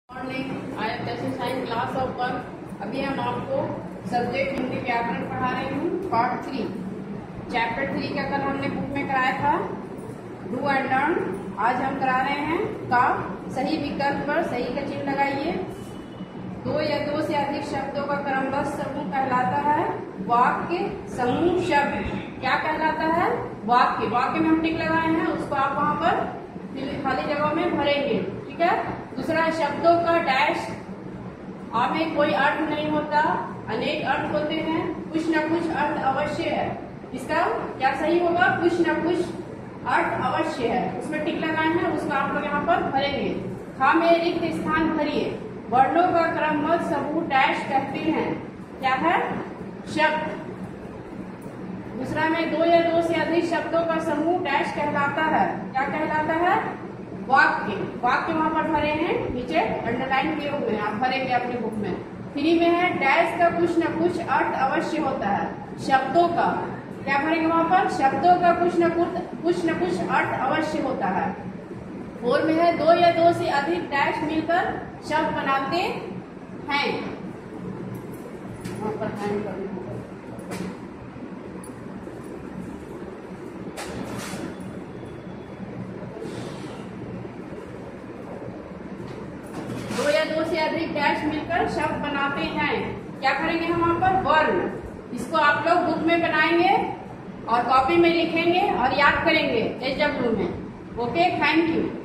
Morning, I am exercise class of 1। अभी हम आपको सब्जेक्ट हिंदी व्याकरण पढ़ा रही हूँ, पार्ट 3 चैप्टर 3 का कल हमने बुक में कराया था डू एंड लर्न। आज हम करा रहे हैं का सही विकल्प पर सही का चिन्ह लगाइए। दो या दो से अधिक शब्दों का क्रमबद्ध समूह कहलाता है वाक्य। समूह शब्द क्या कहलाता है? वाक्य। वाक्य में हम टिक लगाए हैं, उसको आप वहां पर खाली जगह में भरेंगे, ठीक है। दूसरा, शब्दों का डैश में कोई अर्थ नहीं होता, अनेक अर्थ होते हैं, कुछ न कुछ अर्थ अवश्य है। इसका क्या सही होगा? कुछ न कुछ अर्थ अवश्य है, उसमें टिक लगाए हैं, उसको आप लोग यहाँ पर भरेंगे। खा में रिक्त स्थान भरिए। वर्णों का क्रमबद्ध समूह डैश कहते हैं, क्या है? शब्द। दूसरा में दो या दो से अधिक शब्दों का समूह डैश कहलाता है, क्या कहलाता है? वाक्य। वाक्य वहां पर भरे हैं, नीचे अंडरलाइन किए हुए हैं, आप भरेंगे अपने बुक में। 3 में है डैश का कुछ न कुछ अर्थ अवश्य होता है। शब्दों का क्या भरेंगे वहां पर? शब्दों का कुछ न कुछ अर्थ अवश्य होता है। 4 में है दो या दो से अधिक डैश मिलकर शब्द बनाते हैं, वहां पर हैंड करना होगा। दो या दो से अधिक डैश मिलकर शब्द बनाते हैं, क्या करेंगे हम वहां पर? वर्ण। इसको आप लोग बुक में बनाएंगे और कॉपी में लिखेंगे और याद करेंगे एचडब्ल्यू में। Okay, thank you.